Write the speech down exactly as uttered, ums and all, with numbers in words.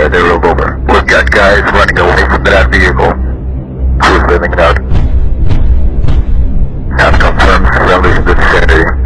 Yeah, they rolled over. We've got guys running away from that vehicle. Who's living it out? Have confirmed friendly in the vicinity.